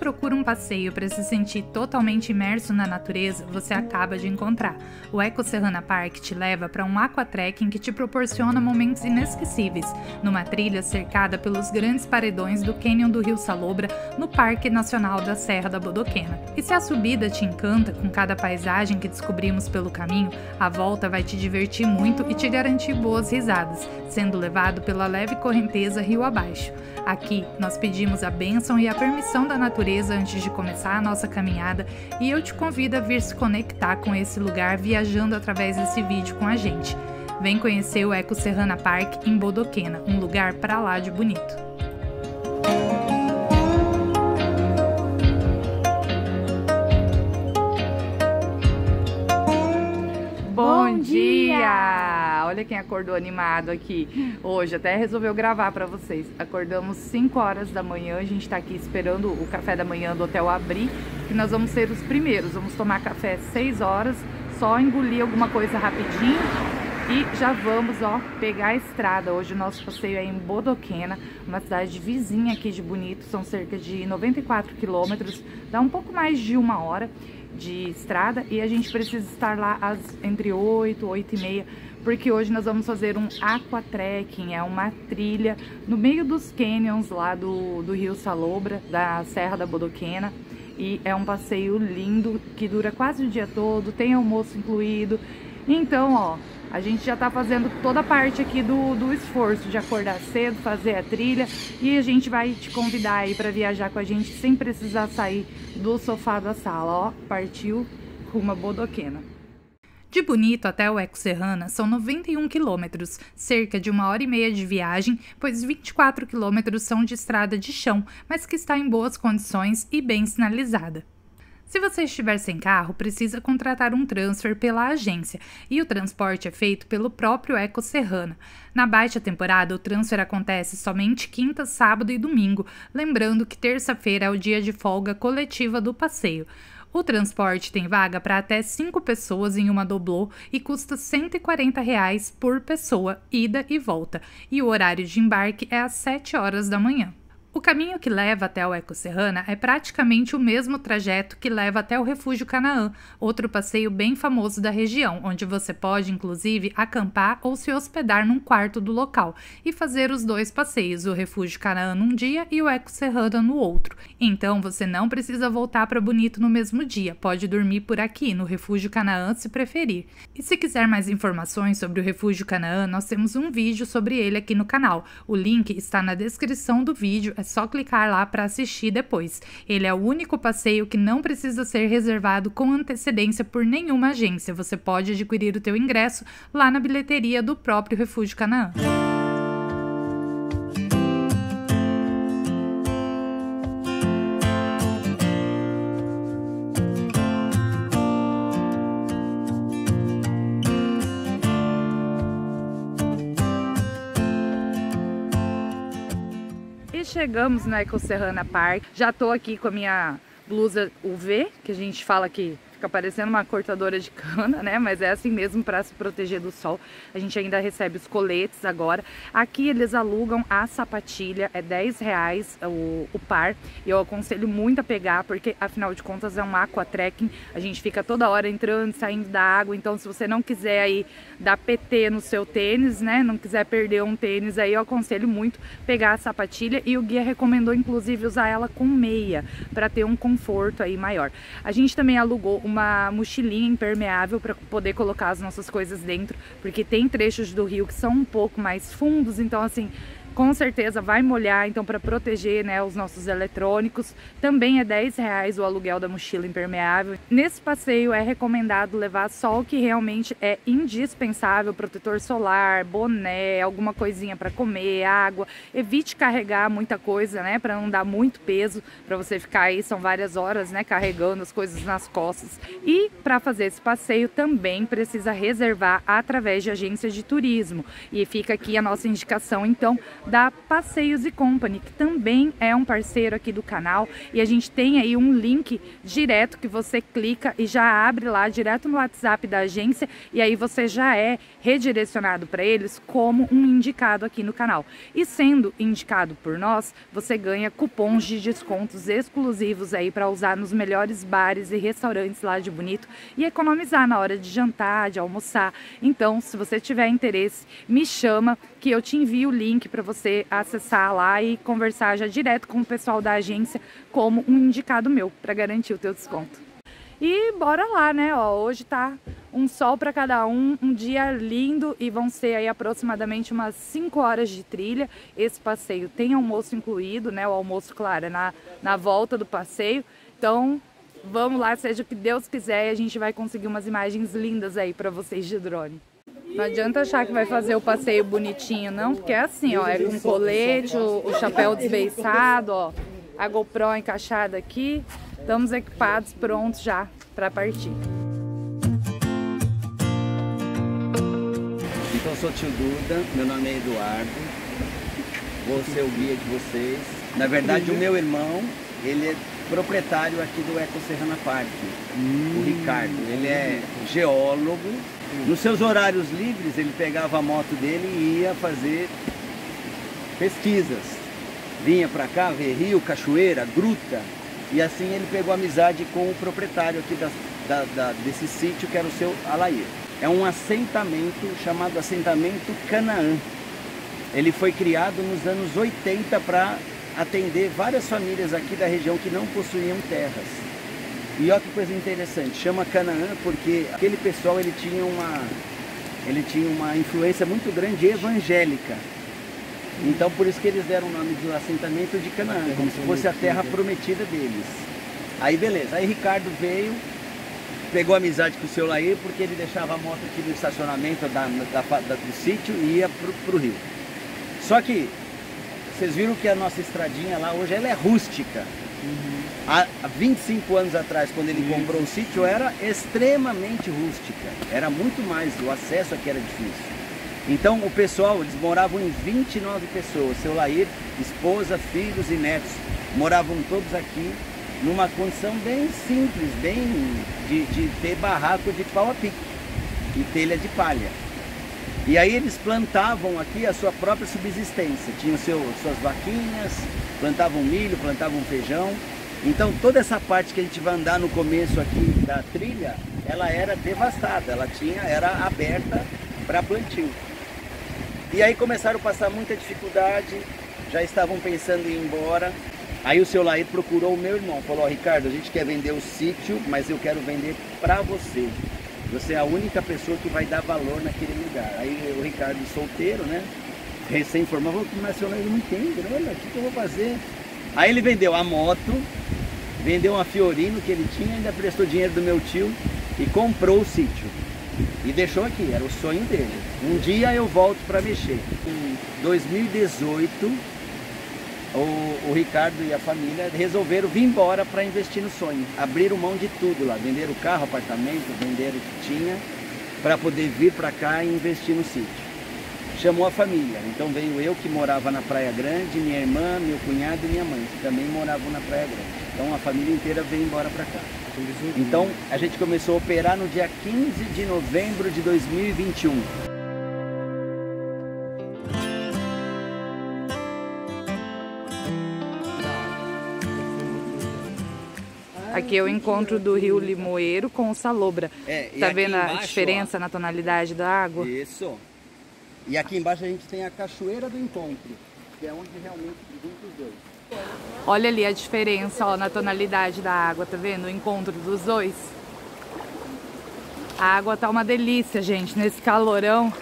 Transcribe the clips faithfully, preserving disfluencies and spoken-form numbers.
procura um passeio para se sentir totalmente imerso na natureza, você acaba de encontrar. O Eco Serrana Park te leva para um aquatrekking que te proporciona momentos inesquecíveis, numa trilha cercada pelos grandes paredões do Cânion do Rio Salobra, no Parque Nacional da Serra da Bodoquena. E se a subida te encanta com cada paisagem que descobrimos pelo caminho, a volta vai te divertir muito e te garantir boas risadas, sendo levado pela leve correnteza rio abaixo. Aqui, nós pedimos a bênção e a permissão da natureza antes de começar a nossa caminhada e eu te convido a vir se conectar com esse lugar viajando através desse vídeo com a gente. Vem conhecer o Eco Serrana Park em Bodoquena, um lugar pra lá de bonito. Bom dia! Olha quem acordou animado aqui hoje, até resolveu gravar pra vocês. Acordamos cinco horas da manhã, a gente tá aqui esperando o café da manhã do hotel abrir, que nós vamos ser os primeiros. Vamos tomar café às seis horas, só engolir alguma coisa rapidinho e já vamos, ó, pegar a estrada. Hoje o nosso passeio é em Bodoquena, uma cidade vizinha aqui de Bonito, são cerca de noventa e quatro quilômetros, dá um pouco mais de uma hora de estrada e a gente precisa estar lá às, entre oito, oito e meia, porque hoje nós vamos fazer um aquatrekking, é uma trilha no meio dos canyons lá do, do Rio Salobra, da Serra da Bodoquena, e é um passeio lindo que dura quase o dia todo, tem almoço incluído. Então, ó, a gente já tá fazendo toda a parte aqui do, do esforço de acordar cedo, fazer a trilha, e a gente vai te convidar aí para viajar com a gente sem precisar sair do sofá da sala, ó, partiu rumo a Bodoquena. De Bonito até o Eco Serrana são noventa e um quilômetros, cerca de uma hora e meia de viagem, pois vinte e quatro quilômetros são de estrada de chão, mas que está em boas condições e bem sinalizada. Se você estiver sem carro, precisa contratar um transfer pela agência, e o transporte é feito pelo próprio Eco Serrana. Na baixa temporada, o transfer acontece somente quinta, sábado e domingo, lembrando que terça-feira é o dia de folga coletiva do passeio. O transporte tem vaga para até cinco pessoas em uma doblô e custa cento e quarenta reais por pessoa, ida e volta, e o horário de embarque é às sete horas da manhã. O caminho que leva até o Eco Serrana é praticamente o mesmo trajeto que leva até o Refúgio Canaã, outro passeio bem famoso da região, onde você pode, inclusive, acampar ou se hospedar num quarto do local e fazer os dois passeios, o Refúgio Canaã num dia e o Eco Serrana no outro. Então, você não precisa voltar para Bonito no mesmo dia, pode dormir por aqui, no Refúgio Canaã, se preferir. E se quiser mais informações sobre o Refúgio Canaã, nós temos um vídeo sobre ele aqui no canal. O link está na descrição do vídeo, é só clicar lá para assistir depois. Ele é o único passeio que não precisa ser reservado com antecedência por nenhuma agência. Você pode adquirir o teu ingresso lá na bilheteria do próprio Refúgio Canaã. Chegamos na Eco Serrana Park, já tô aqui com a minha blusa U V, que a gente fala que fica parecendo uma cortadora de cana, né? Mas é assim mesmo para se proteger do sol. A gente ainda recebe os coletes agora. Aqui eles alugam a sapatilha, é dez reais o, o par. E eu aconselho muito a pegar, porque afinal de contas é um aquatrekking. A gente fica toda hora entrando e saindo da água. Então se você não quiser aí dar P T no seu tênis, né? Não quiser perder um tênis aí, eu aconselho muito pegar a sapatilha. E o guia recomendou inclusive usar ela com meia, para ter um conforto aí maior. A gente também alugou uma uma mochilinha impermeável para poder colocar as nossas coisas dentro, porque tem trechos do rio que são um pouco mais fundos, então assim, com certeza vai molhar, então para proteger, né, os nossos eletrônicos. Também é dez reais o aluguel da mochila impermeável. Nesse passeio é recomendado levar só o que realmente é indispensável, protetor solar, boné, alguma coisinha para comer, água. Evite carregar muita coisa, né, para não dar muito peso, para você ficar aí, são várias horas, né, carregando as coisas nas costas. E para fazer esse passeio também precisa reservar através de agências de turismo. E fica aqui a nossa indicação, então, da Passeios e Company, que também é um parceiro aqui do canal, e a gente tem aí um link direto que você clica e já abre lá direto no WhatsApp da agência, e aí você já é redirecionado para eles como um indicado aqui no canal. E sendo indicado por nós, você ganha cupons de descontos exclusivos aí para usar nos melhores bares e restaurantes lá de Bonito e economizar na hora de jantar, de almoçar. Então, se você tiver interesse, me chama que eu te envio o link para você acessar lá e conversar já direto com o pessoal da agência como um indicado meu para garantir o teu desconto. E bora lá, né? Ó, hoje tá um sol para cada um, um dia lindo, e vão ser aí aproximadamente umas cinco horas de trilha. Esse passeio tem almoço incluído, né? O almoço, claro, é na, na volta do passeio. Então, vamos lá, seja o que Deus quiser, e a gente vai conseguir umas imagens lindas aí para vocês de drone. Não adianta achar que vai fazer o passeio bonitinho, não, porque é assim, ó, é com colete, o, o chapéu desbeiçado, ó, a GoPro encaixada aqui. Estamos equipados, prontos já para partir. Então, eu sou o tio Duda, meu nome é Eduardo, vou ser o guia de vocês. Na verdade, o meu irmão, ele é proprietário aqui do Eco Serrana Park, hum. o Ricardo. Ele é geólogo. Nos seus horários livres, ele pegava a moto dele e ia fazer pesquisas. Vinha para cá ver rio, cachoeira, gruta. E assim ele pegou amizade com o proprietário aqui da, da, da, desse sítio, que era o seu Alair. É um assentamento chamado assentamento Canaã. Ele foi criado nos anos oitenta para atender várias famílias aqui da região que não possuíam terras. E olha que coisa interessante, chama Canaã porque aquele pessoal ele tinha uma, ele tinha uma influência muito grande evangélica. Então por isso que eles deram o nome do assentamento de Canaã, como se fosse a terra prometida deles. Aí beleza, aí Ricardo veio, pegou amizade com o seu Laí, porque ele deixava a moto aqui no estacionamento da, da, da, do sítio e ia pro, pro rio. Só que vocês viram que a nossa estradinha lá hoje ela é rústica. Uhum. Há, há vinte e cinco anos atrás, quando ele uhum. comprou o sítio, era extremamente rústica. Era muito mais, o acesso aqui era difícil. Então o pessoal, eles moravam em vinte e nove pessoas, seu Laí, esposa, filhos e netos, moravam todos aqui numa condição bem simples, bem de, de ter barraco de pau a pique e telha de palha. E aí eles plantavam aqui a sua própria subsistência, tinham seu, suas vaquinhas, plantavam milho, plantavam feijão. Então toda essa parte que a gente vai andar no começo aqui da trilha, ela era devastada, ela tinha, era aberta para plantio. E aí começaram a passar muita dificuldade, já estavam pensando em ir embora. Aí o seu Laí procurou o meu irmão, falou: ó, Ricardo, a gente quer vender o sítio, mas eu quero vender para você. Você é a única pessoa que vai dar valor naquele lugar. Aí o Ricardo, solteiro, né, recém-formado, mas seu Laí não entende, né? Olha, o que, que eu vou fazer? Aí ele vendeu a moto, vendeu uma Fiorino que ele tinha, ainda prestou dinheiro do meu tio e comprou o sítio. E deixou aqui, era o sonho dele. Um dia eu volto para mexer. Em dois mil e dezoito, o, o Ricardo e a família resolveram vir embora para investir no sonho. Abriram mão de tudo lá, venderam o carro, apartamento, venderam o que tinha, para poder vir para cá e investir no sítio. Chamou a família, então veio eu que morava na Praia Grande, minha irmã, meu cunhado e minha mãe, que também moravam na Praia Grande. Então a família inteira veio embora para cá. Então a gente começou a operar no dia quinze de novembro de dois mil e vinte e um. Aqui é o encontro do rio Limoeiro com o Salobra. É, tá vendo embaixo, a diferença, ó, na tonalidade da água? Isso. E aqui embaixo a gente tem a Cachoeira do Encontro, que é onde realmente junta os dois. Olha ali a diferença, ó, na tonalidade da água, tá vendo? O encontro dos dois. A água tá uma delícia, gente, nesse calorão.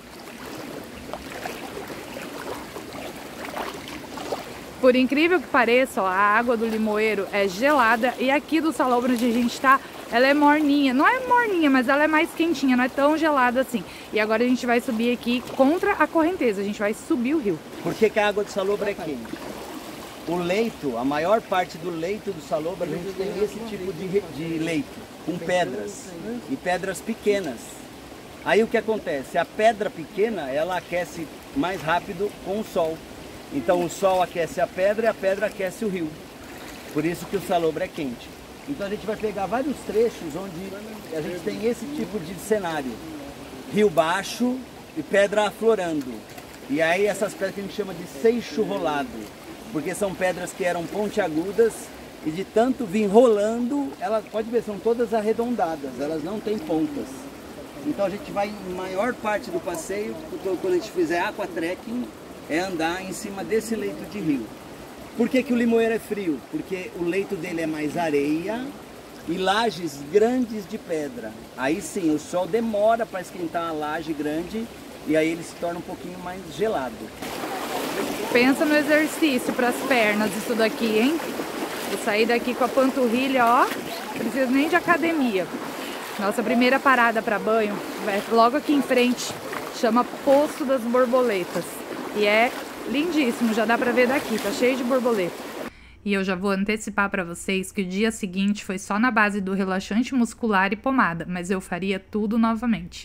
Por incrível que pareça, ó, a água do Limoeiro é gelada e aqui do Salobra, onde a gente tá, ela é morninha. Não é morninha, mas ela é mais quentinha, não é tão gelada assim. E agora a gente vai subir aqui contra a correnteza, a gente vai subir o rio. Por que que a água do Salobra é quente? O leito, a maior parte do leito do Salobra, a gente tem esse tipo de, de leito, com pedras, e pedras pequenas. Aí o que acontece? A pedra pequena, ela aquece mais rápido com o sol. Então o sol aquece a pedra e a pedra aquece o rio. Por isso que o salobro é quente. Então a gente vai pegar vários trechos onde a gente tem esse tipo de cenário. Rio baixo e pedra aflorando. E aí essas pedras que a gente chama de seixo rolado. Porque são pedras que eram pontiagudas e de tanto vir rolando, ela pode ver, são todas arredondadas, elas não têm pontas. Então a gente vai, em maior parte do passeio, quando a gente fizer aquatrekking, é andar em cima desse leito de rio. Por que que o Limoeiro é frio? Porque o leito dele é mais areia e lajes grandes de pedra. Aí sim, o sol demora para esquentar a laje grande e aí ele se torna um pouquinho mais gelado. Pensa no exercício para as pernas isso daqui, hein? Vou sair daqui com a panturrilha, ó, não preciso nem de academia. Nossa primeira parada para banho vai logo aqui em frente, chama Poço das Borboletas. E é lindíssimo, já dá pra ver daqui, tá cheio de borboleta. E eu já vou antecipar pra vocês que o dia seguinte foi só na base do relaxante muscular e pomada, mas eu faria tudo novamente.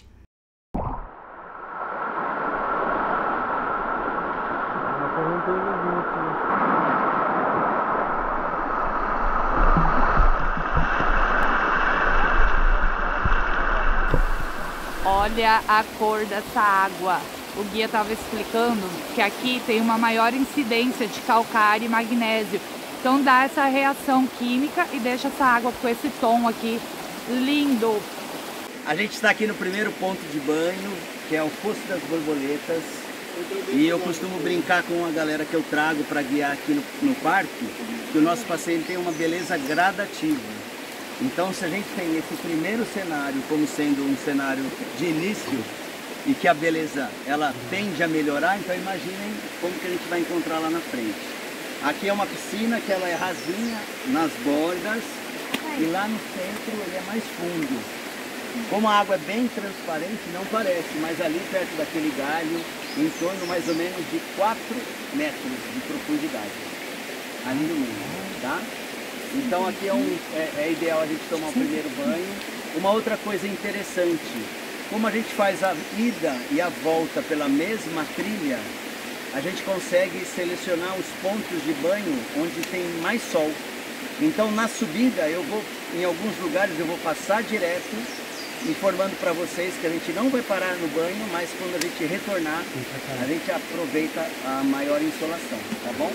Olha a cor dessa água. O guia estava explicando que aqui tem uma maior incidência de calcário e magnésio. Então dá essa reação química e deixa essa água com esse tom aqui lindo. A gente está aqui no primeiro ponto de banho, que é o Poço das Borboletas. E eu costumo brincar com a galera que eu trago para guiar aqui no, no parque, que o nosso passeio tem uma beleza gradativa. Então se a gente tem esse primeiro cenário como sendo um cenário de início, e que a beleza ela tende a melhorar, então imaginem como que a gente vai encontrar lá na frente. Aqui é uma piscina que ela é rasinha nas bordas e lá no centro ele é mais fundo. Como a água é bem transparente, não parece, mas ali perto daquele galho, em torno mais ou menos de quatro metros de profundidade, ali no meio, tá? Então aqui é, um, é, é ideal a gente tomar o primeiro banho. Uma outra coisa interessante, como a gente faz a ida e a volta pela mesma trilha, a gente consegue selecionar os pontos de banho onde tem mais sol. Então na subida, eu vou, em alguns lugares eu vou passar direto, informando para vocês que a gente não vai parar no banho, mas quando a gente retornar, a gente aproveita a maior insolação, tá bom?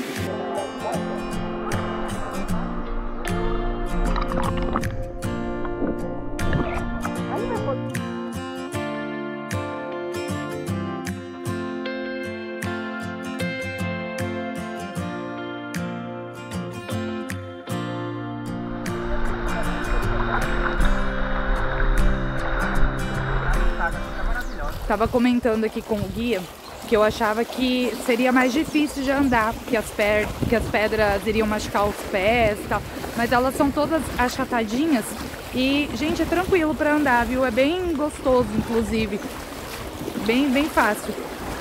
Tava comentando aqui com o guia que eu achava que seria mais difícil de andar, porque as, per... que as pedras iriam machucar os pés e tal, mas elas são todas achatadinhas e, gente, é tranquilo para andar, viu? É bem gostoso, inclusive, bem, bem fácil.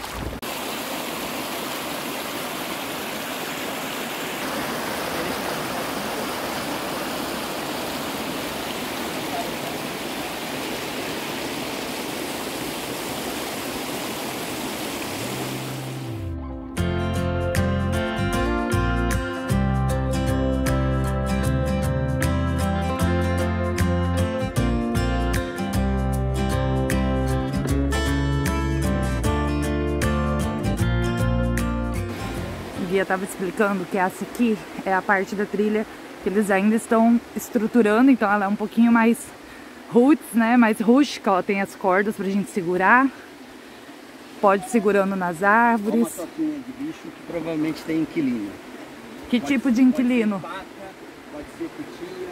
O guia estava explicando que essa aqui é a parte da trilha que eles ainda estão estruturando, então ela é um pouquinho mais roots, né, mais rústica, ó, tem as cordas pra gente segurar, pode ir segurando nas árvores. Uma toquinha de bicho que provavelmente tem inquilino. Que pode tipo ser, de inquilino? Pode ser paca, pode ser cutia.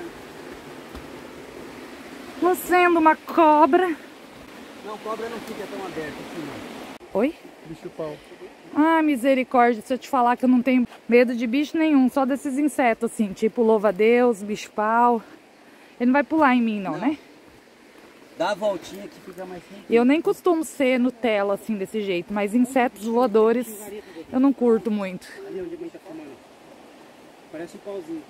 Não sendo uma cobra. Não, cobra não fica tão aberta assim não. Oi? Bicho-pau. Ah, misericórdia, se eu te falar que eu não tenho medo de bicho nenhum, só desses insetos assim, tipo louva-a-Deus, bicho-pau. Ele não vai pular em mim não, não, né? Dá a voltinha que fica mais tranquilo. Eu nem costumo ser Nutella assim, desse jeito, mas insetos voadores eu não curto muito. Ali onde a mãe tá filmando. Parece um pauzinho.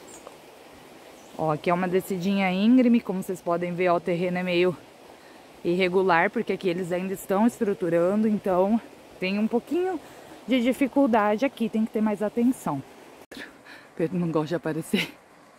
Ó, aqui é uma descidinha íngreme, como vocês podem ver, ó, o terreno é meio irregular, porque aqui eles ainda estão estruturando, então tem um pouquinho de dificuldade aqui, tem que ter mais atenção. Pedro não gosta de aparecer.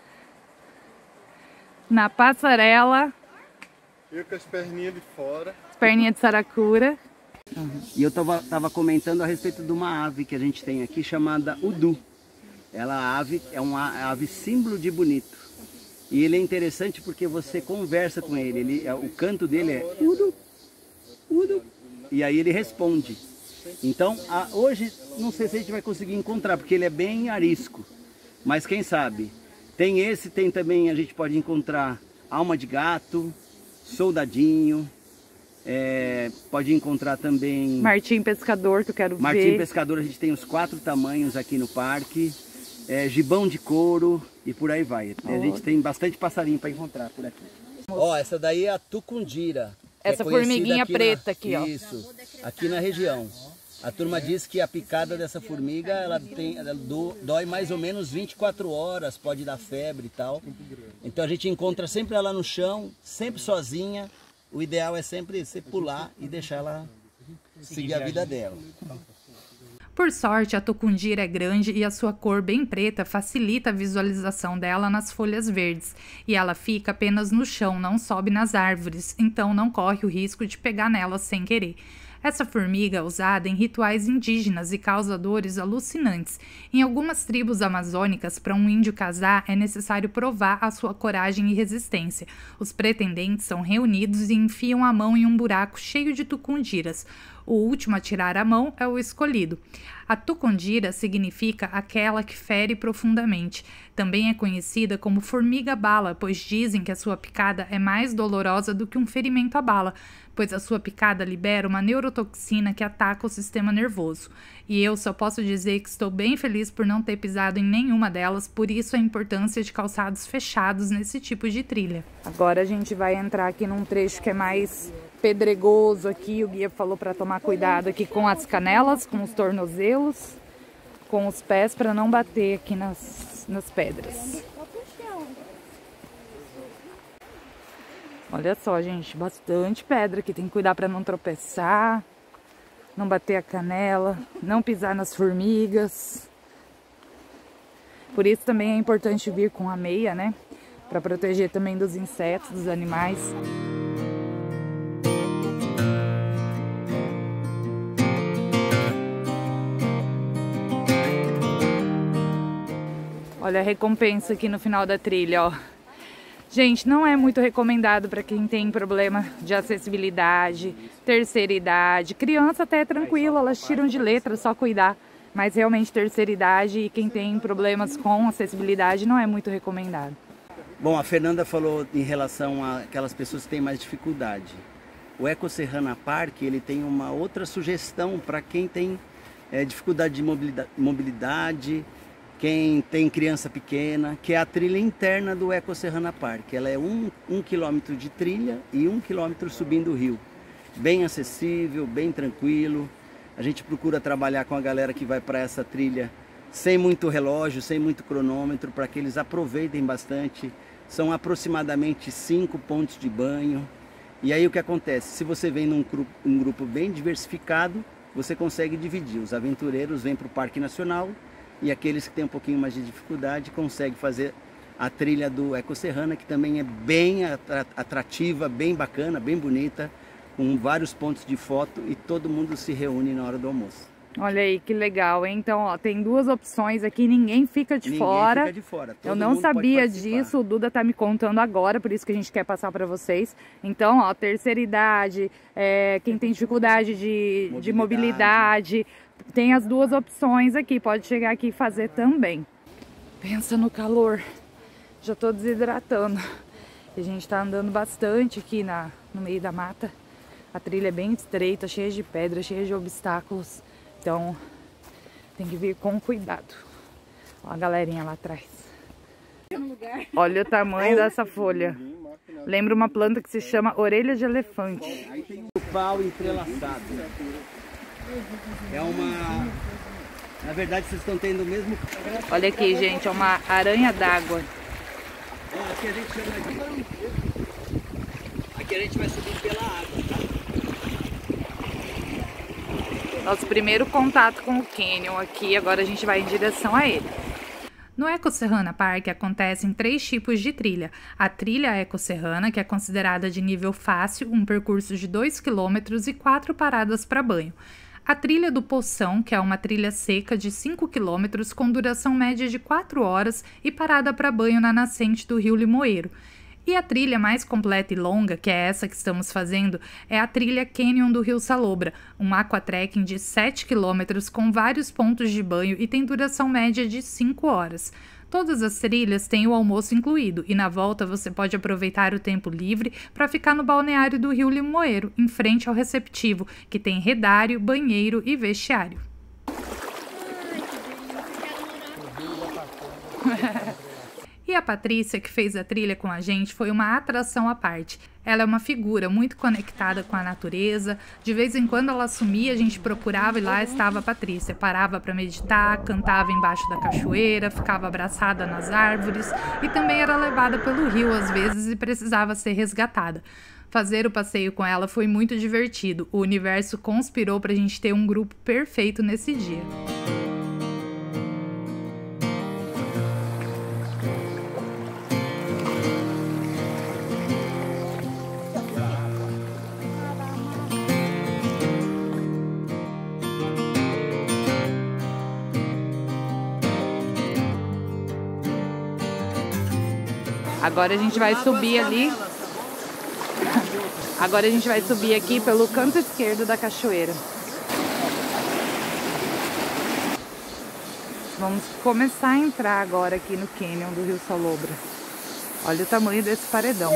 Na passarela. Eu com as perninhas de fora. As perninhas de saracura. Uhum. E eu tava, tava comentando a respeito de uma ave que a gente tem aqui chamada udu. Ela ave, é uma ave símbolo de bonito. E ele é interessante porque você conversa com ele. ele o canto dele é udu, udu. E aí ele responde. Então, a, hoje, não sei se a gente vai conseguir encontrar, porque ele é bem arisco. Mas quem sabe? Tem esse, tem também, a gente pode encontrar alma de gato, soldadinho, é, pode encontrar também... Martim pescador, que eu quero Martim ver. Martim pescador, a gente tem os quatro tamanhos aqui no parque. É, gibão de couro e por aí vai. Oh. A gente tem bastante passarinho para encontrar por aqui. Ó, oh, essa daí é a tucundira. Essa é formiguinha aqui preta na... aqui, ó. Isso, aqui na região. A turma diz que a picada dessa formiga, ela tem, ela do, dói mais ou menos vinte e quatro horas, pode dar febre e tal. Então a gente encontra sempre ela no chão, sempre sozinha. O ideal é sempre você pular e deixar ela seguir a vida dela. Por sorte, a tucundira é grande e a sua cor bem preta facilita a visualização dela nas folhas verdes. E ela fica apenas no chão, não sobe nas árvores, então não corre o risco de pegar nela sem querer. Essa formiga é usada em rituais indígenas e causa dores alucinantes. Em algumas tribos amazônicas, para um índio casar, é necessário provar a sua coragem e resistência. Os pretendentes são reunidos e enfiam a mão em um buraco cheio de tucundiras. O último a tirar a mão é o escolhido. A tucundira significa aquela que fere profundamente. Também é conhecida como formiga-bala, pois dizem que a sua picada é mais dolorosa do que um ferimento à bala, pois a sua picada libera uma neurotoxina que ataca o sistema nervoso. E eu só posso dizer que estou bem feliz por não ter pisado em nenhuma delas, por isso a importância de calçados fechados nesse tipo de trilha. Agora a gente vai entrar aqui num trecho que é mais pedregoso aqui, o guia falou para tomar cuidado aqui com as canelas, com os tornozelos, com os pés, para não bater aqui nas, nas pedras. Olha só, gente, bastante pedra aqui, tem que cuidar para não tropeçar, não bater a canela, não pisar nas formigas. Por isso também é importante vir com a meia, né, para proteger também dos insetos, dos animais. Olha a recompensa aqui no final da trilha, ó. Gente, não é muito recomendado para quem tem problema de acessibilidade, terceira idade. Criança até é tranquilo, elas tiram de letra, só cuidar. Mas realmente terceira idade e quem tem problemas com acessibilidade não é muito recomendado. Bom, a Fernanda falou em relação a aquelas pessoas que têm mais dificuldade. O Eco Serrana Park, ele tem uma outra sugestão para quem tem é, dificuldade de mobilidade, mobilidade quem tem criança pequena, que é a trilha interna do Eco Serrana Park. Ela é um, um quilômetro de trilha e um quilômetro subindo o rio. Bem acessível, bem tranquilo. A gente procura trabalhar com a galera que vai para essa trilha sem muito relógio, sem muito cronômetro, para que eles aproveitem bastante. São aproximadamente cinco pontos de banho. E aí o que acontece? Se você vem num grupo, um grupo bem diversificado, você consegue dividir. Os aventureiros vêm para o Parque Nacional, e aqueles que têm um pouquinho mais de dificuldade conseguem fazer a trilha do Eco Serrana, que também é bem atrativa, bem bacana, bem bonita, com vários pontos de foto e todo mundo se reúne na hora do almoço. Olha aí que legal, hein? Então, ó, tem duas opções aqui, ninguém fica de ninguém fora. Fica de fora. Todo Eu não mundo sabia disso, o Duda tá me contando agora, por isso que a gente quer passar para vocês. Então, ó, terceira idade, é, quem tem dificuldade de mobilidade. de mobilidade, tem as duas opções aqui, pode chegar aqui e fazer também. Pensa no calor, já tô desidratando. A gente tá andando bastante aqui na, no meio da mata. A trilha é bem estreita, cheia de pedras, cheia de obstáculos. Então, tem que vir com cuidado. Ó a galerinha lá atrás. Olha o tamanho dessa folha. Lembra uma planta que se chama orelha de elefante. Aí tem um pau entrelaçado. É uma... Na verdade, vocês estão tendo o mesmo... Olha aqui, gente, é uma aranha d'água. Aqui a gente chama de... Aqui a gente vai subir pela água, tá? Nosso primeiro contato com o Canyon aqui, agora a gente vai em direção a ele. No Ecoserrana Park acontecem três tipos de trilha. A trilha ecoserrana, que é considerada de nível fácil, um percurso de dois quilômetros e quatro paradas para banho. A trilha do Poção, que é uma trilha seca de cinco quilômetros com duração média de quatro horas e parada para banho na nascente do rio Limoeiro. E a trilha mais completa e longa, que é essa que estamos fazendo, é a trilha Canyon do Rio Salobra, um aquatrekking de sete quilômetros com vários pontos de banho e tem duração média de cinco horas. Todas as trilhas têm o almoço incluído e na volta você pode aproveitar o tempo livre para ficar no balneário do Rio Limoeiro, em frente ao receptivo, que tem redário, banheiro e vestiário. E a Patrícia, que fez a trilha com a gente, foi uma atração à parte. Ela é uma figura muito conectada com a natureza. De vez em quando ela sumia, a gente procurava e lá estava a Patrícia. Parava para meditar, cantava embaixo da cachoeira, ficava abraçada nas árvores e também era levada pelo rio às vezes e precisava ser resgatada. Fazer o passeio com ela foi muito divertido. O universo conspirou para a gente ter um grupo perfeito nesse dia. Agora a gente vai subir ali. Agora a gente vai subir aqui pelo canto esquerdo da cachoeira. Vamos começar a entrar agora aqui no Canyon do Rio Salobra. Olha o tamanho desse paredão.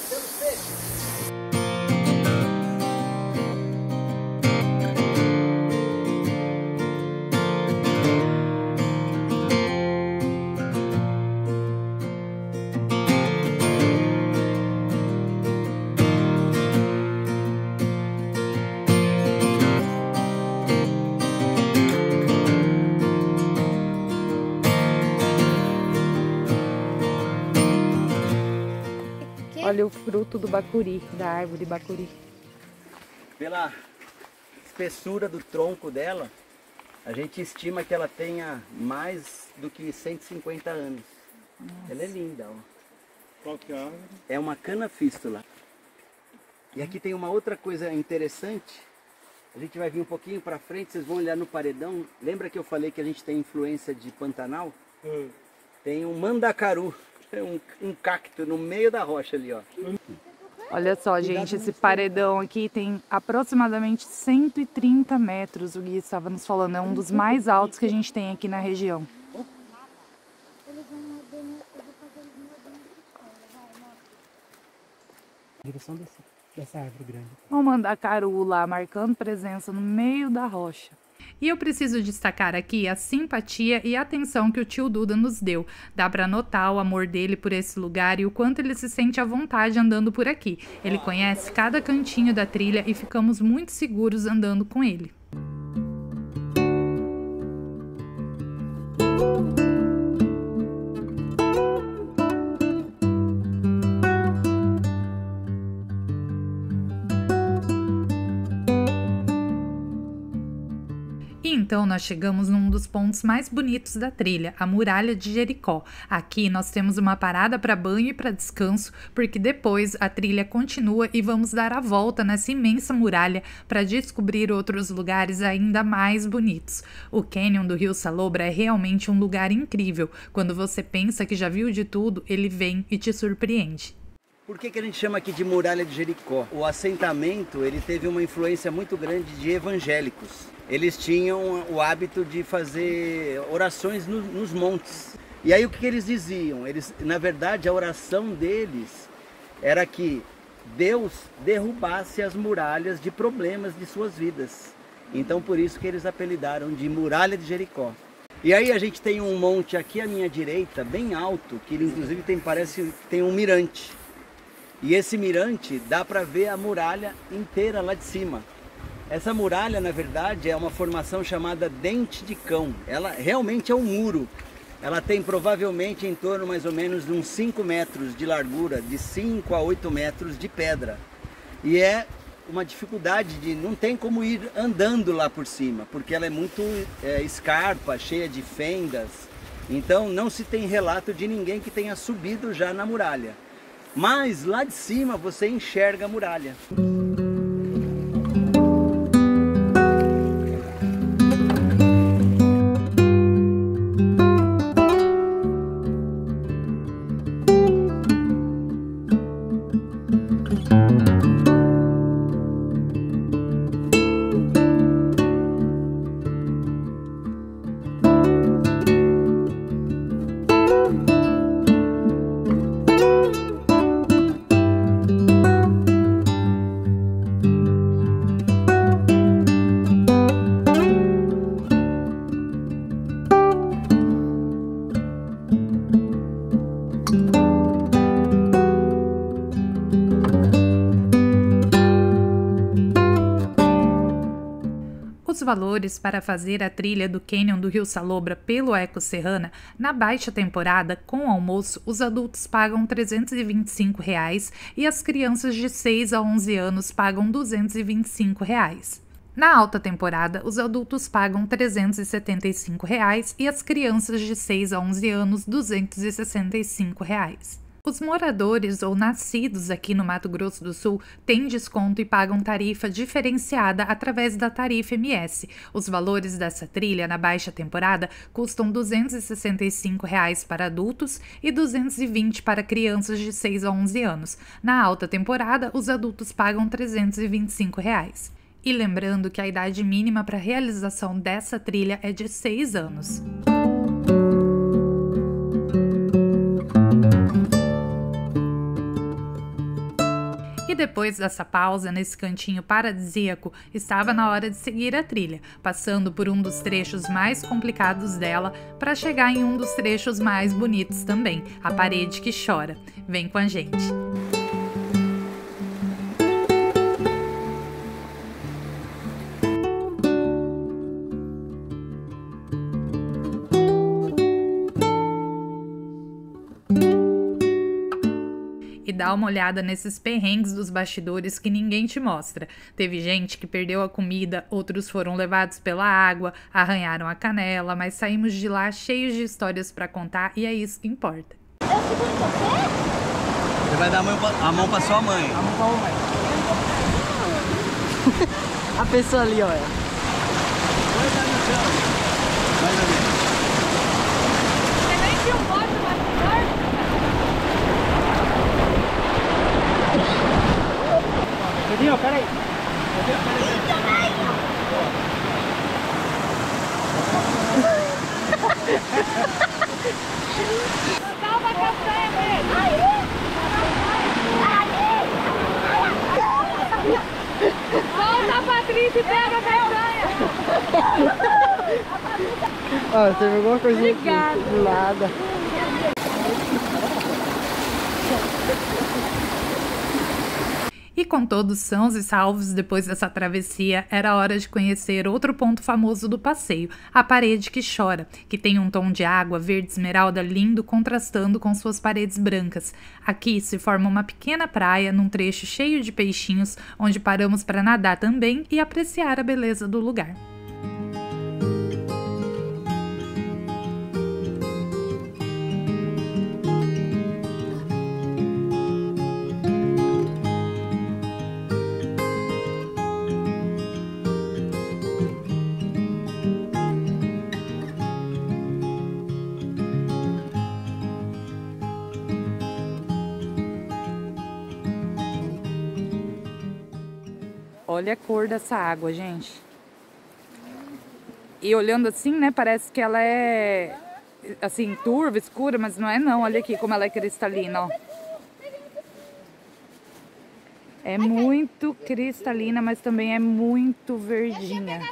Olha o fruto do bacuri, da árvore bacuri. Pela espessura do tronco dela, a gente estima que ela tenha mais do que cento e cinquenta anos. Nossa. Ela é linda, ó. Qual que é a árvore? É uma cana-fístula. E aqui tem uma outra coisa interessante. A gente vai vir um pouquinho para frente, vocês vão olhar no paredão. Lembra que eu falei que a gente tem influência de Pantanal? Hum. Tem um mandacaru. Um, um cacto no meio da rocha ali, ó. Olha só, gente, esse paredão aqui tem aproximadamente cento e trinta metros. O Gui estava nos falando, é um dos mais altos que a gente tem aqui na região. Direção desse, dessa árvore grande. Vamos mandar Mandacaru lá, marcando presença no meio da rocha. E eu preciso destacar aqui a simpatia e atenção que o tio Duda nos deu. Dá para notar o amor dele por esse lugar e o quanto ele se sente à vontade andando por aqui. Ele conhece cada cantinho da trilha e ficamos muito seguros andando com ele. Então nós chegamos num dos pontos mais bonitos da trilha, a Muralha de Jericó. Aqui nós temos uma parada para banho e para descanso, porque depois a trilha continua e vamos dar a volta nessa imensa muralha para descobrir outros lugares ainda mais bonitos. O Canyon do Rio Salobra é realmente um lugar incrível. Quando você pensa que já viu de tudo, ele vem e te surpreende. Por que que a gente chama aqui de Muralha de Jericó? O assentamento ele teve uma influência muito grande de evangélicos. Eles tinham o hábito de fazer orações no, nos montes. E aí o que, que eles diziam? Eles, na verdade, a oração deles era que Deus derrubasse as muralhas de problemas de suas vidas. Então por isso que eles apelidaram de Muralha de Jericó. E aí a gente tem um monte aqui à minha direita, bem alto, que ele inclusive tem, parece que tem um mirante. E esse mirante dá para ver a muralha inteira lá de cima. Essa muralha, na verdade, é uma formação chamada Dente de Cão. Ela realmente é um muro. Ela tem provavelmente em torno mais ou menos de uns cinco metros de largura, de cinco a oito metros de pedra. E é uma dificuldade de não tem como ir andando lá por cima, porque ela é muito é, escarpa, cheia de fendas. Então não se tem relato de ninguém que tenha subido já na muralha. Mas lá de cima você enxerga a muralha. Os valores para fazer a trilha do Cânion do Rio Salobra pelo Eco Serrana, na baixa temporada, com almoço, os adultos pagam trezentos e vinte e cinco reais e as crianças de seis a onze anos pagam duzentos e vinte e cinco reais. Na alta temporada, os adultos pagam trezentos e setenta e cinco reais e as crianças de seis a onze anos duzentos e sessenta e cinco reais. Os moradores ou nascidos aqui no Mato Grosso do Sul têm desconto e pagam tarifa diferenciada através da tarifa M S. Os valores dessa trilha na baixa temporada custam duzentos e sessenta e cinco reais para adultos e duzentos e vinte para crianças de seis a onze anos. Na alta temporada, os adultos pagam trezentos e vinte e cinco reais. E lembrando que a idade mínima para a realização dessa trilha é de seis anos. E depois dessa pausa nesse cantinho paradisíaco, estava na hora de seguir a trilha, passando por um dos trechos mais complicados dela para chegar em um dos trechos mais bonitos também, a Parede que Chora. Vem com a gente! E dá uma olhada nesses perrengues dos bastidores que ninguém te mostra. Teve gente que perdeu a comida, outros foram levados pela água, arranharam a canela, mas saímos de lá cheios de histórias para contar e é isso que importa. Eu seguro você? Você vai dar a mão, a mão pra sua mãe. A mão pra mamãe. A pessoa ali, olha. Vai dar no chão. Mais ou menos. Você nem filmou no bastidor? Pedrinho, peraí. Salva a castanha dele! Aí! Volta a Patrícia e pega a castanha! Ó, você pegou alguma coisinha Obrigada. aqui do lado. E com todos sãos e salvos depois dessa travessia, era hora de conhecer outro ponto famoso do passeio, a Parede que Chora, que tem um tom de água verde esmeralda lindo contrastando com suas paredes brancas. Aqui se forma uma pequena praia num trecho cheio de peixinhos, onde paramos para nadar também e apreciar a beleza do lugar. Olha a cor dessa água, gente. E olhando assim, né, parece que ela é, assim, turva, escura, mas não é não. Olha aqui como ela é cristalina, ó. É muito cristalina, mas também é muito verdinha.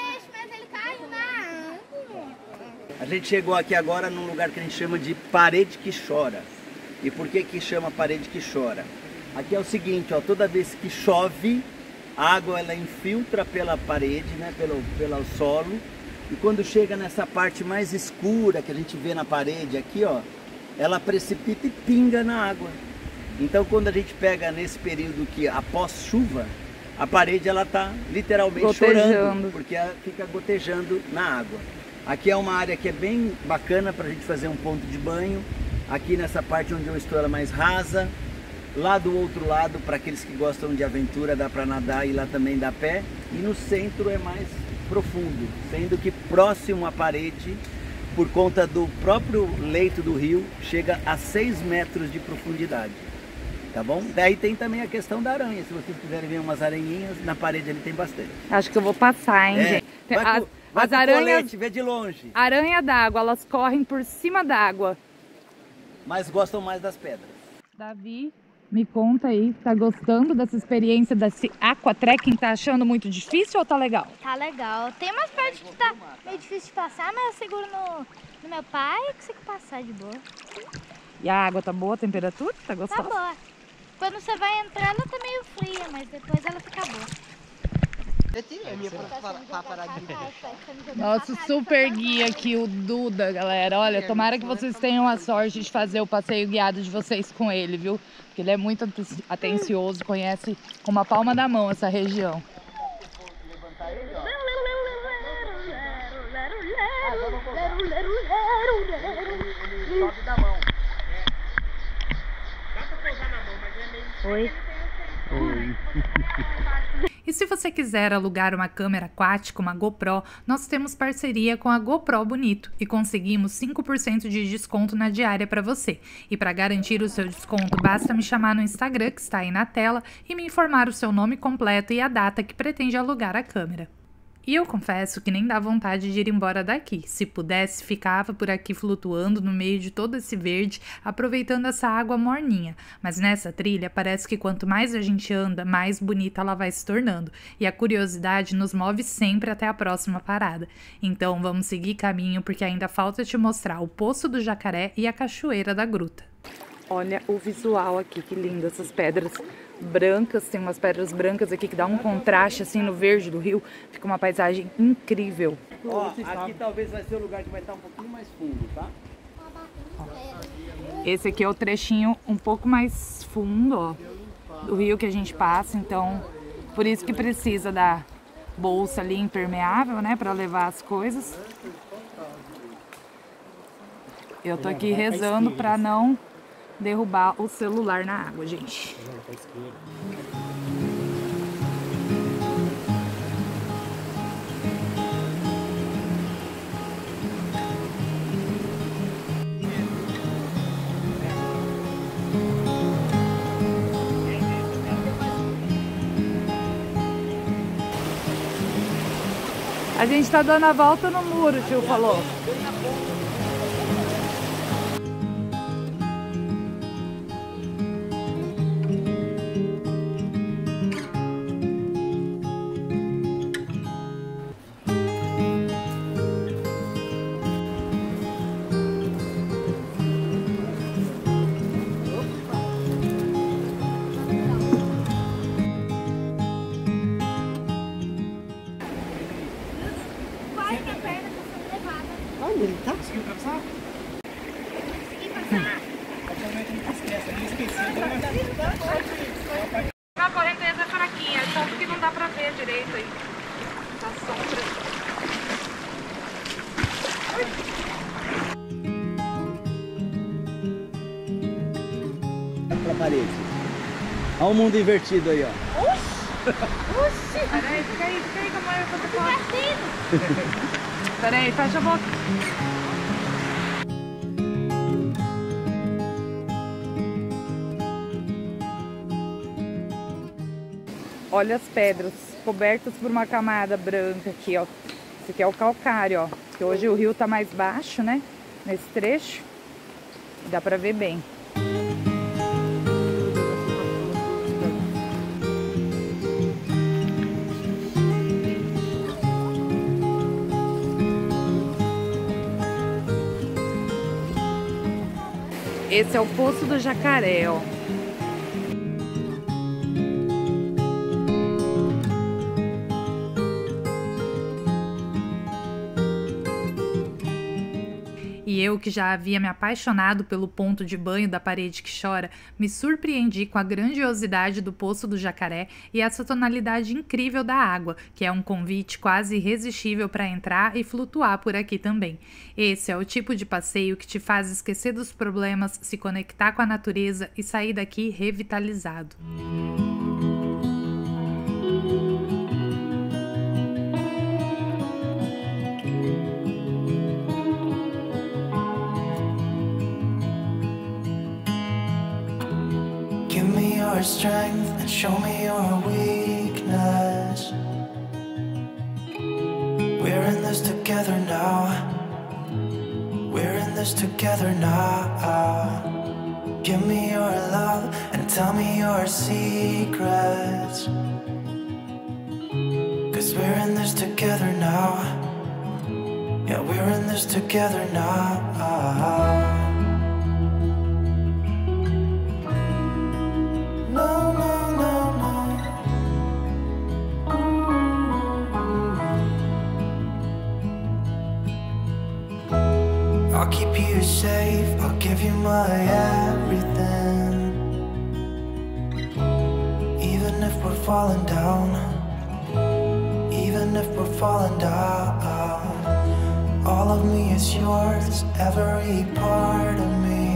A gente chegou aqui agora num lugar que a gente chama de Parede que Chora. E por que que chama Parede que Chora? Aqui é o seguinte, ó, toda vez que chove, a água ela infiltra pela parede, né, pelo, pelo solo, e quando chega nessa parte mais escura que a gente vê na parede aqui, ó, ela precipita e pinga na água. Então quando a gente pega nesse período que após chuva, a parede ela tá literalmente Gotejando. chorando, porque ela fica gotejando na água. Aqui é uma área que é bem bacana para a gente fazer um ponto de banho. Aqui nessa parte onde eu estou ela é mais rasa. Lá do outro lado, para aqueles que gostam de aventura, dá para nadar e lá também dá pé. E no centro é mais profundo, sendo que próximo à parede, por conta do próprio leito do rio, chega a seis metros de profundidade. Tá bom? Daí tem também a questão da aranha. Se vocês quiserem ver umas aranhinhas, na parede ali tem bastante. Acho que eu vou passar, hein, É, gente? Tem- vai As, com- vai as com aranhas, colete, vê de longe, aranha d'água, elas correm por cima d'água. mas gostam mais das pedras. Davi, me conta aí, tá gostando dessa experiência desse aquatrekking? Tá achando muito difícil ou tá legal? Tá legal. Tem umas partes que tá meio difícil de passar, mas eu seguro no, no meu pai e consigo passar de boa. E a água tá boa, a temperatura? Tá Tá gostosa? boa. Quando você vai entrar, ela tá meio fria, mas depois ela fica boa. Nosso super guia aqui, o Duda, galera. Olha, tomara que vocês tenham a sorte de fazer o passeio guiado de vocês com ele, viu? Porque ele é muito atencioso, conhece com uma palma da mão essa região. Oi. E se você quiser alugar uma câmera aquática, uma GoPro, nós temos parceria com a GoPro Bonito e conseguimos cinco por cento de desconto na diária para você. E para garantir o seu desconto, basta me chamar no Instagram, que está aí na tela, e me informar o seu nome completo e a data que pretende alugar a câmera. E eu confesso que nem dá vontade de ir embora daqui. Se pudesse, ficava por aqui flutuando no meio de todo esse verde, aproveitando essa água morninha. Mas nessa trilha, parece que quanto mais a gente anda, mais bonita ela vai se tornando. E a curiosidade nos move sempre até a próxima parada. Então vamos seguir caminho, porque ainda falta te mostrar o Poço do Jacaré e a Cachoeira da Gruta. Olha o visual aqui, que lindo, essas pedras brancas, tem umas pedras brancas aqui que dá um contraste assim no verde do rio, fica uma paisagem incrível. Ó, aqui talvez vai ser o lugar que vai estar um pouquinho mais fundo, tá? Esse aqui é o trechinho um pouco mais fundo, ó, do rio que a gente passa, então por isso que precisa da bolsa ali impermeável, né, para levar as coisas. Eu tô aqui rezando para não derrubar o celular na água, gente. A gente tá dando a volta no muro, o tio falou. Olha, ele tá? A correnteza é fraquinha, só porque não dá pra ver direito aí. Tá sombra. Pra parede. Olha o mundo invertido aí, ó. Oxi! Peraí, fica aí, fica aí que a mãe vai fazer foto. Divertido! Peraí, fecha a boca. Olha as pedras, cobertas por uma camada branca aqui, ó. Esse aqui é o calcário, ó. Que hoje o rio tá mais baixo, né? Nesse trecho. Dá pra ver bem. Esse é o Poço do Jacaré, ó. E eu, que já havia me apaixonado pelo ponto de banho da Parede que Chora, me surpreendi com a grandiosidade do Poço do Jacaré e essa tonalidade incrível da água, que é um convite quase irresistível para entrar e flutuar por aqui também. Esse é o tipo de passeio que te faz esquecer dos problemas, se conectar com a natureza e sair daqui revitalizado. Give me your strength and show me your weakness. We're in this together now. We're in this together now. Give me your love and tell me your secrets. 'Cause we're in this together now. Yeah, we're in this together now. No, no, no, no. I'll keep you safe, I'll give you my everything. Even if we're falling down, even if we're falling down, all of me is yours, every part of me.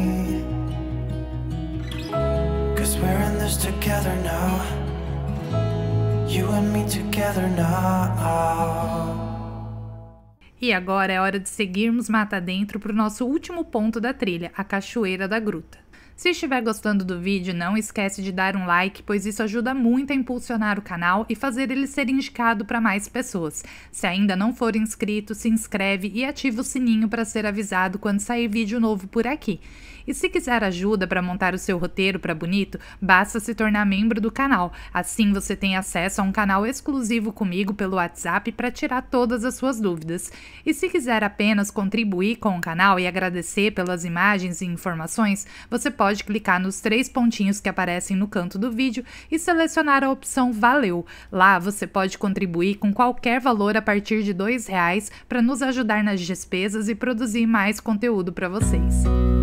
We're in this together now. You and me together now. E agora é hora de seguirmos mata dentro para o nosso último ponto da trilha, a Cachoeira da Gruta. Se estiver gostando do vídeo, não esquece de dar um like, pois isso ajuda muito a impulsionar o canal e fazer ele ser indicado para mais pessoas. Se ainda não for inscrito, se inscreve e ativa o sininho para ser avisado quando sair vídeo novo por aqui. E se quiser ajuda para montar o seu roteiro para Bonito, basta se tornar membro do canal. Assim você tem acesso a um canal exclusivo comigo pelo WhatsApp para tirar todas as suas dúvidas. E se quiser apenas contribuir com o canal e agradecer pelas imagens e informações, você pode clicar nos três pontinhos que aparecem no canto do vídeo e selecionar a opção Valeu. Lá você pode contribuir com qualquer valor a partir de dois reais para nos ajudar nas despesas e produzir mais conteúdo para vocês.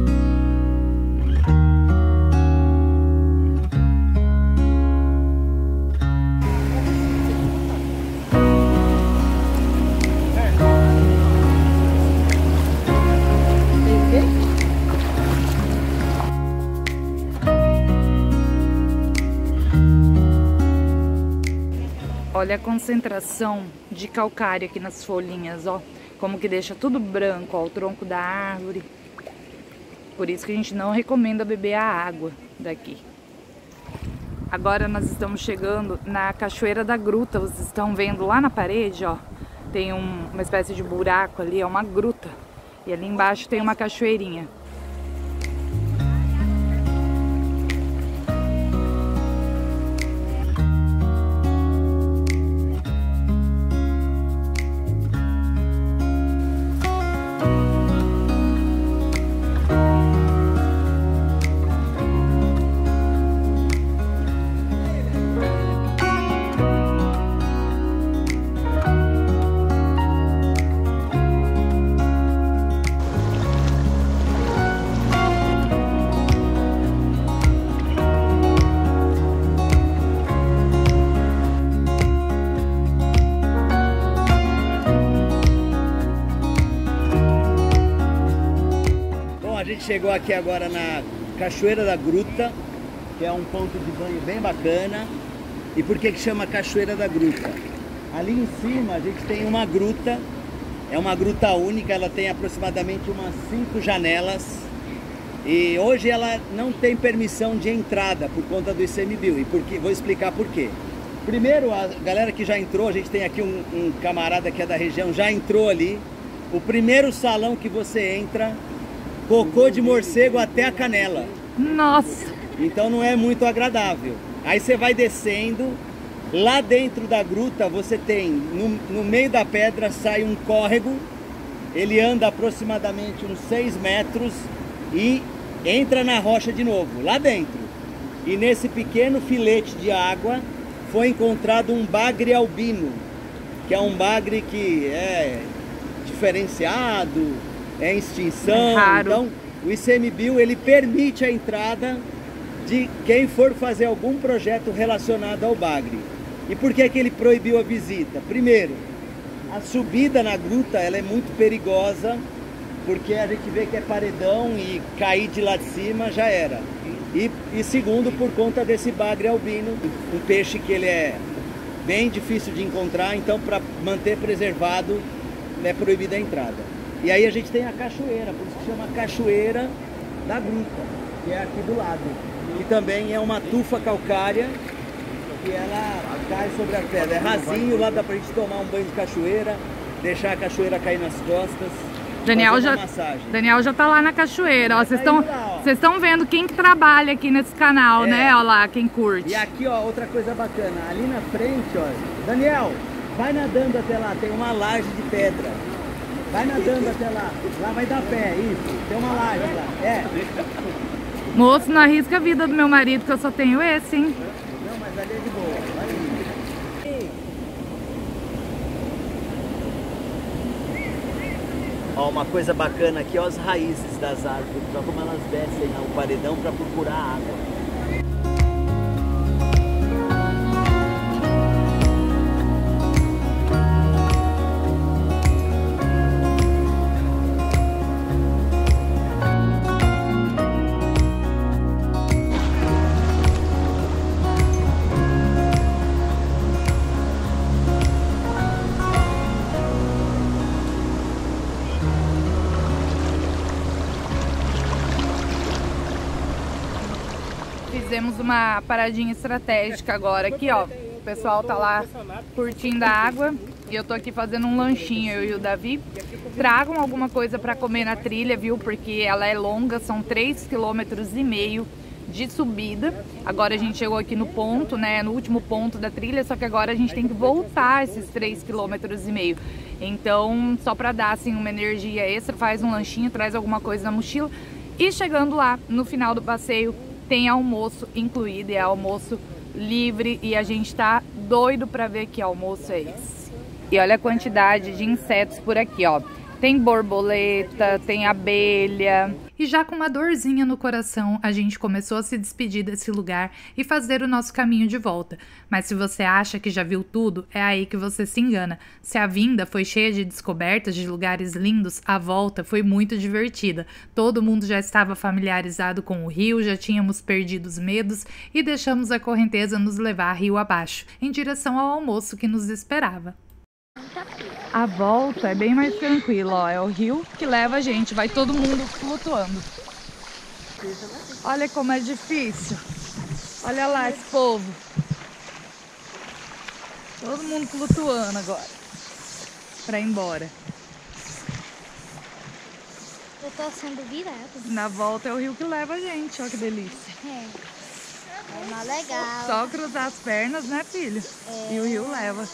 Olha a concentração de calcário aqui nas folhinhas, ó. Como que deixa tudo branco, ó, o tronco da árvore. Por isso que a gente não recomenda beber a água daqui. Agora nós estamos chegando na Cachoeira da Gruta. Vocês estão vendo lá na parede, ó. Tem um, uma espécie de buraco ali, é uma gruta. E ali embaixo tem uma cachoeirinha. A gente chegou aqui agora na Cachoeira da Gruta, que é um ponto de banho bem bacana. E por que que chama Cachoeira da Gruta? Ali em cima a gente tem uma gruta, é uma gruta única, ela tem aproximadamente umas cinco janelas. E hoje ela não tem permissão de entrada por conta do ICMBio. E por quê? Vou explicar por quê. Primeiro, a galera que já entrou, a gente tem aqui um, um camarada que é da região, já entrou ali. O primeiro salão que você entra, cocô de morcego até a canela. Nossa! Então não é muito agradável. Aí você vai descendo, lá dentro da gruta você tem, no, no meio da pedra sai um córrego, ele anda aproximadamente uns seis metros e entra na rocha de novo, lá dentro. E nesse pequeno filete de água foi encontrado um bagre albino, que é um bagre que é diferenciado, é em extinção. É raro. Então, o ICMBio ele permite a entrada de quem for fazer algum projeto relacionado ao bagre. E por que que ele proibiu a visita? Primeiro, a subida na gruta ela é muito perigosa, porque a gente vê que é paredão e cair de lá de cima já era. E, e segundo, por conta desse bagre albino, um peixe que ele é bem difícil de encontrar, então para manter preservado é proibida a entrada. E aí a gente tem a cachoeira, por isso que chama Cachoeira da Gruta, que é aqui do lado. Que também é uma tufa calcária, que ela cai sobre a pedra. É rasinho, lá dá pra gente tomar um banho de cachoeira, deixar a cachoeira cair nas costas. Daniel já, Daniel já tá lá na cachoeira, ó. Vocês estão vocês estão vendo quem que trabalha aqui nesse canal, é. né? Ó lá, quem curte. E aqui, ó, outra coisa bacana, ali na frente, ó, Daniel, vai nadando até lá, tem uma laje de pedra. Vai nadando até lá, lá vai dar pé, isso, tem uma laje lá, é. Moço, não arrisca a vida do meu marido, que eu só tenho esse, hein? Não, mas ali é de boa, vai indo. Ó, uma coisa bacana aqui, ó, as raízes das árvores, ó, como elas descem no paredão para procurar água. Fizemos uma paradinha estratégica agora aqui, ó. O pessoal tá lá curtindo a água e eu tô aqui fazendo um lanchinho, eu e o Davi. Tragam alguma coisa para comer na trilha, viu? Porque ela é longa, são três quilômetros e meio de subida. Agora a gente chegou aqui no ponto, né? No último ponto da trilha, só que agora a gente tem que voltar esses três quilômetros e meio. Então, só para dar assim uma energia extra, faz um lanchinho, traz alguma coisa na mochila. E chegando lá, no final do passeio, tem almoço incluído, é almoço livre e a gente tá doido pra ver que almoço é esse. E olha a quantidade de insetos por aqui, ó. Tem borboleta, tem abelha. E já com uma dorzinha no coração, a gente começou a se despedir desse lugar e fazer o nosso caminho de volta. Mas se você acha que já viu tudo, é aí que você se engana. Se a vinda foi cheia de descobertas de lugares lindos, a volta foi muito divertida. Todo mundo já estava familiarizado com o rio, já tínhamos perdido os medos e deixamos a correnteza nos levar rio abaixo, em direção ao almoço que nos esperava. A volta é bem mais tranquila, ó. É o rio que leva a gente, vai todo mundo flutuando. Olha como é difícil. Olha lá esse povo. Todo mundo flutuando agora pra ir embora. Eu tô sendo virada. Na volta é o rio que leva a gente, ó que delícia. É. É mais legal. Só cruzar as pernas, né, filho? É. E o rio leva.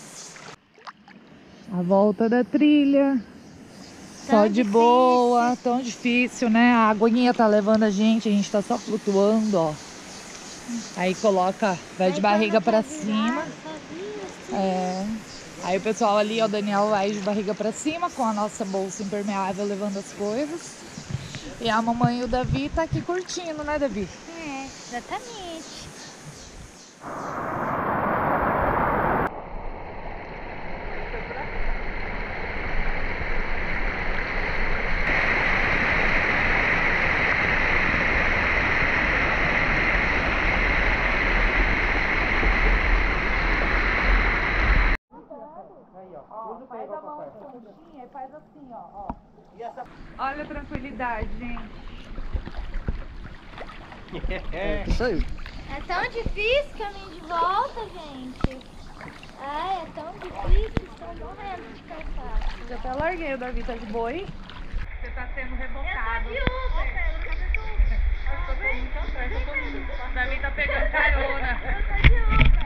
A volta da trilha, tão só de difícil. Boa, tão difícil, né? A aguinha tá levando a gente, a gente tá só flutuando, ó. Aí coloca, vai Aí de barriga pra cima. É. Aí o pessoal ali, ó, o Daniel vai de barriga pra cima com a nossa bolsa impermeável levando as coisas. E a mamãe e o Davi tá aqui curtindo, né, Davi? É, exatamente. Faz a mão pontinha e faz assim, ó, ó. Olha a tranquilidade, gente. É isso aí. É tão difícil o caminho de volta, gente. Ai, é tão difícil, estou morrendo de cansaço. Já até larguei o Davi, tá de boa, hein? Você tá sendo rebocado. Eu tô de Uber. Eu tô muito atrás, eu tô muito. O Davi tá pegando carona. Eu tô de Uber.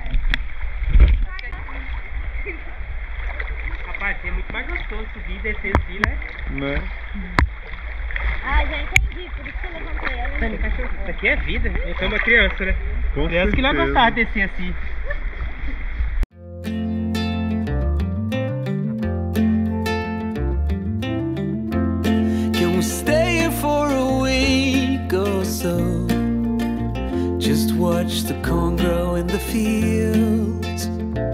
Rapaz, é muito mais gostoso subir e descer assim, né? Né? Ah, já entendi, por isso que eu levantei ela. Isso aqui é vida, eu sou uma criança, né? Com criança que não certeza. gostava de descer assim. the fields.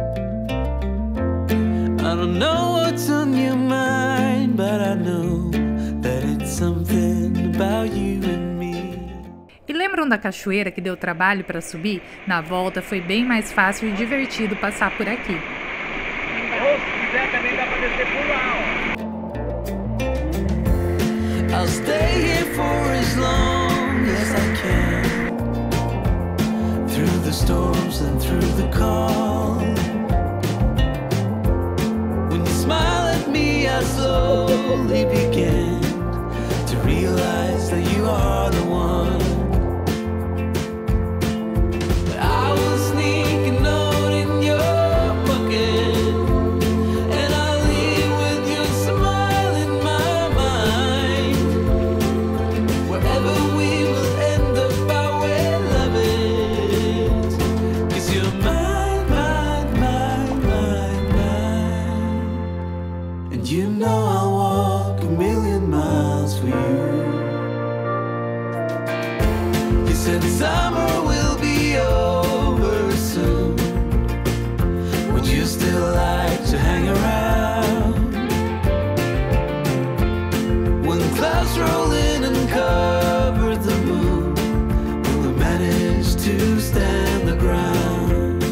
I don't know what's on your mind, but I know that it's something about you and me. E lembram da cachoeira que deu trabalho para subir? Na volta foi bem mais fácil e divertido passar por aqui. Ou se quiser também dá pra descer por lá, ó. I'll stay here for as long as I can, through the storms and through the calm. When you smile at me, I slowly begin to realize that you are the one. But I will sneak a note in your pocket, and I'll leave with your smile in my mind. Wherever we will end up, I will love it, 'cause you're mine, mine, mine, mine, mine. And you know I'll walk a million miles for you. You said summer will be over soon. Would you still like to hang around? When clouds roll in and cover the moon, will we manage to stand the ground?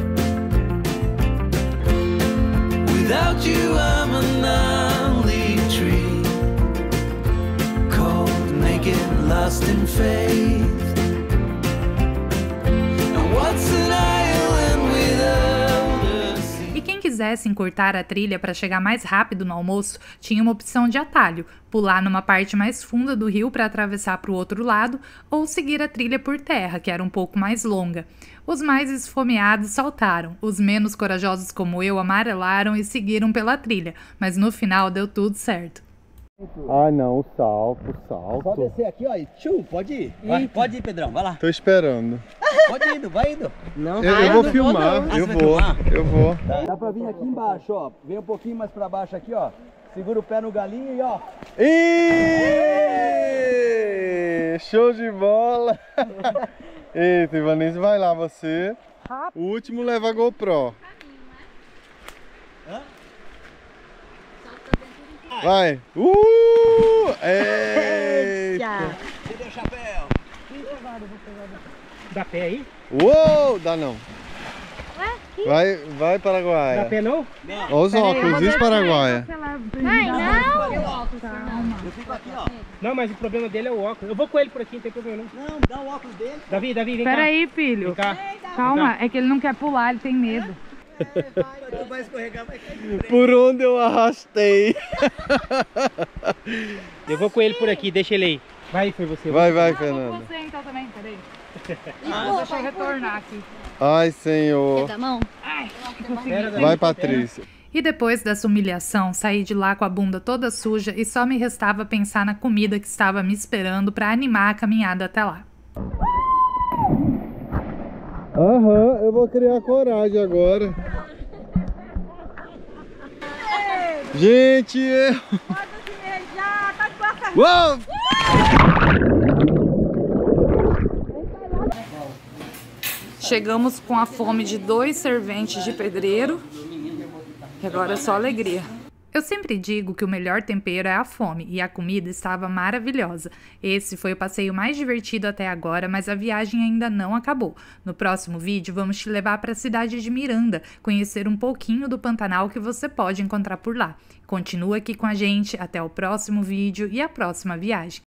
Without you I'm an only tree, cold, naked, lost in faith. And what's an island without a sea? E quem quisesse encurtar a trilha para chegar mais rápido no almoço, tinha uma opção de atalho: pular numa parte mais funda do rio para atravessar para o outro lado, ou seguir a trilha por terra, que era um pouco mais longa. Os mais esfomeados saltaram, os menos corajosos como eu amarelaram e seguiram pela trilha, mas no final deu tudo certo. Ah, não, o salto, o salto. Pode descer aqui, ó, e tchum, pode ir. Vai, pode ir, Pedrão, vai lá. Tô esperando. Pode ir, indo, vai indo. Não, Eu, vai, eu vou não filmar, não. Ah, eu você vai vou, filmar? eu vou. Dá pra vir aqui embaixo, ó. Vem um pouquinho mais pra baixo aqui, ó. Segura o pé no galinho e ó. Ih, show de bola. Eita, Ivanese, vai lá você. O último leva a GoPro. Vai. Uh! Eita. Cadê o chapéu? Dá pé aí? Uou, dá não. Ué, que? Vai, vai Dá Paraguaia. pé não? Olha os óculos, diz Paraguaia. Mãe, não! Eu fico aqui, ó. Não, mas o problema dele é o óculos. Eu vou com ele por aqui, não tem problema não. Não, dá o óculos dele. Davi, Davi, vem cá. Peraí, filho. Vem cá. Calma, é que ele não quer pular, ele tem medo. Tu vai escorregar, vai cair. Por onde eu arrastei. Eu vou com ele por aqui, deixa ele aí. Vai, foi você. Vai, vai, Fernanda. Você então também, peraí. Ah, deixa eu retornar aqui. Ai, Senhor. Da mão? Pera, Davi. Vai, Patrícia. E depois dessa humilhação, saí de lá com a bunda toda suja e só me restava pensar na comida que estava me esperando para animar a caminhada até lá. Aham, eu vou criar coragem agora. Gente, eu... Uou! Chegamos com a fome de dois serventes de pedreiro e agora é só alegria. Eu sempre digo que o melhor tempero é a fome e a comida estava maravilhosa. Esse foi o passeio mais divertido até agora, mas a viagem ainda não acabou. No próximo vídeo vamos te levar para a cidade de Miranda, conhecer um pouquinho do Pantanal que você pode encontrar por lá. Continua aqui com a gente, até o próximo vídeo e a próxima viagem.